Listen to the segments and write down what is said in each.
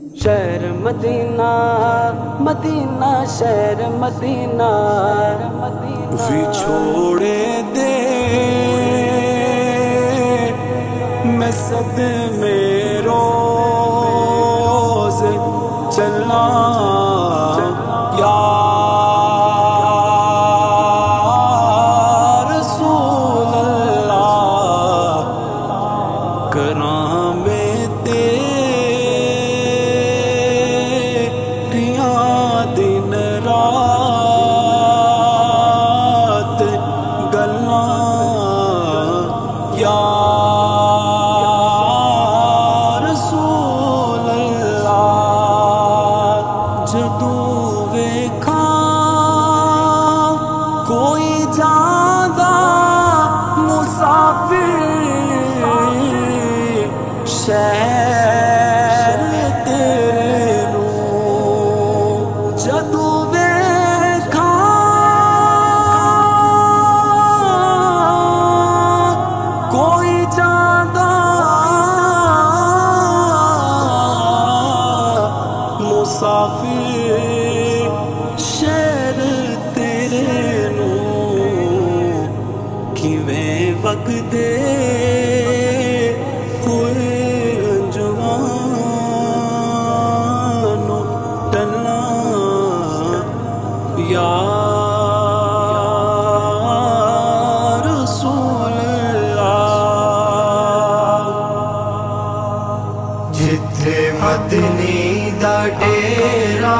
شہر مدینہ مدینہ شہر مدینہ چھوڑے دے میں صدمے روز چلنا یا رسول اللہ کرام تیریاں دن رات گلنا یا کوئی جاندہ مسافر شہر تیرے نوں جدو ویکھاں کوئی جاندہ مسافر شہر تیرے نوں کیویں وقت دے ہوئے جوانوں ٹلنا یا رسول اللہ جتھے مدنی دا ڈیرا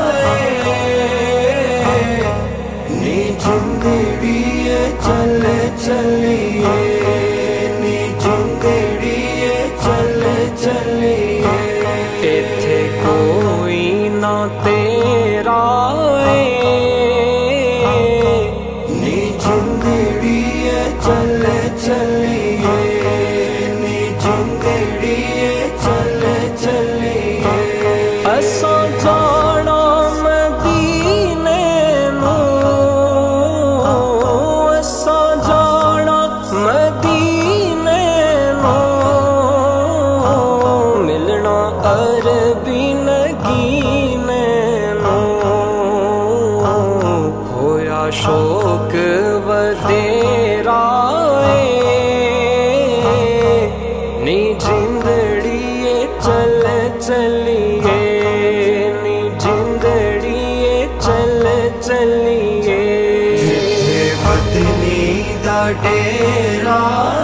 نی جنگڑی چل چلیے نی جنگڑی چل چلیے ایتھے کوئی نہ تیرا نی جنگڑی چل چلیے نی جنگڑی چل چلیے اساں جانا مدینے نوں اساں جانا مدینے نوں ملنا عربی نگینے نوں ہویا شوق ودیرا نی جندڑی چل چلیے نی جندڑی چل چلیے جتھے مدنی دا ڈیرا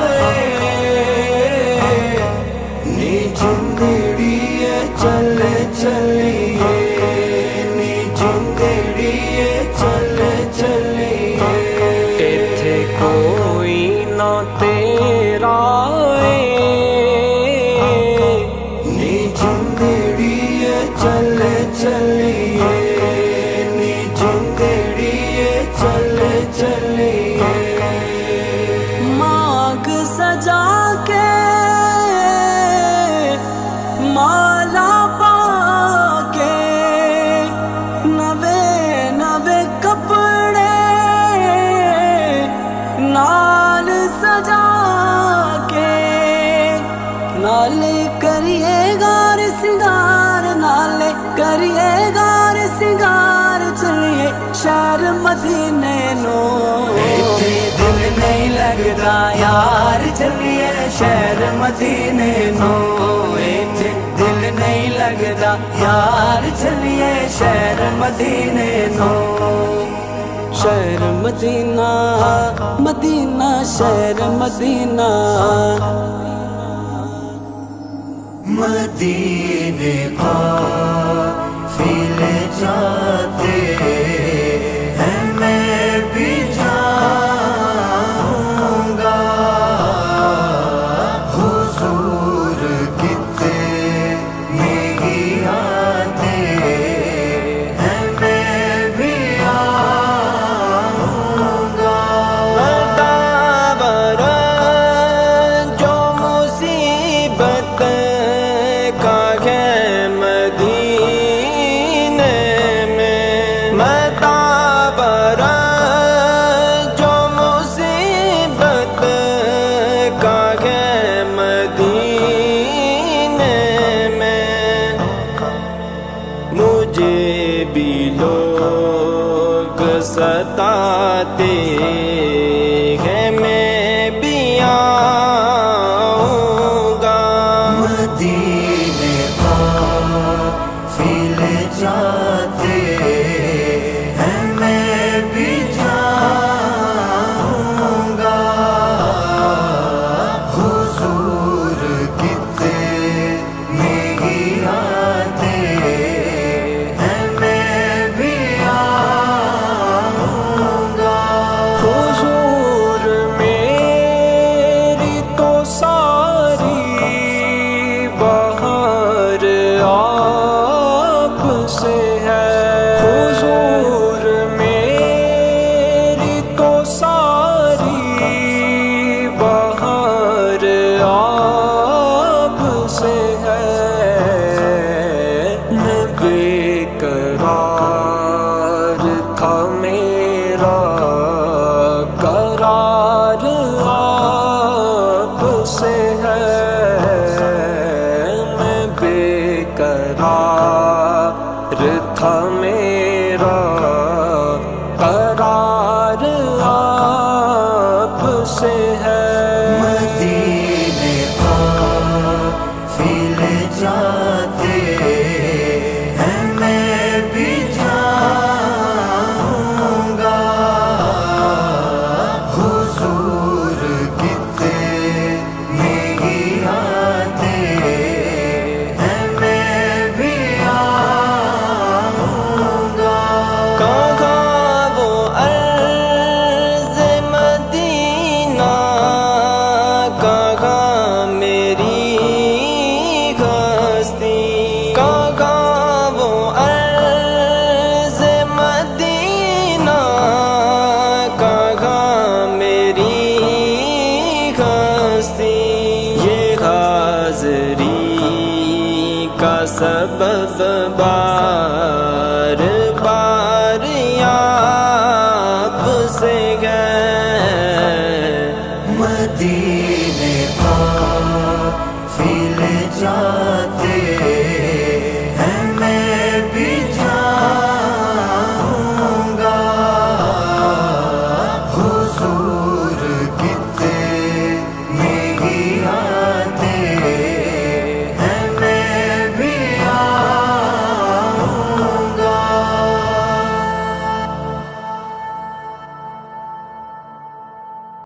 نی جنگڑی چل چلیے نی جنگڑی چل چلیے ایتھے کوئی نہ تیرا نی جنگڑی چل چلیے نی جنگڑی چل چلیے مانگ سجا کے مالا پا کے نوے نوے کپڑے نال سجا کے نالے کریے گار سنگار نالے کریے گار سنگار چلیے شہر مدینے نوں دل نہیں لگتا یار چلیے شہر مدینے نوں دل نہیں لگتا یار چلیے شہر مدینے نوں شہر مدینہ مدینہ شہر مدینہ مدینے کا فیل جاتے ہیں میں بھی جاؤں گا حضور کتنے ہی آتے ہیں میں بھی آؤں گا جو مصیبت کا ہے مدینے ستاتے ہیں میں بھی آؤں گا مدینے قافل جاتے ہیں میں بھی جاؤں گا حضور کتنے ہی آتے ہیں میں بھی آؤں گا حضور میری تو ساری بہار آپ سے ہے حضور میری تو ساری بہار آپ سے ہے میں بے قرار تھا میرا قرار آپ سے ہے میں بے قرار تھا میرا قرار آپ سے ہے مدینے قافل جاتے ہیں میں بھی جاؤں گا حضور کتنے ہی آتے ہیں میں بھی آؤں گا کہاں وہ عرض مدینہ کہاں میری ہستی کہاں وہ عرض مدینہ کہاں میری ہستی یہ حاضری کا سبب بار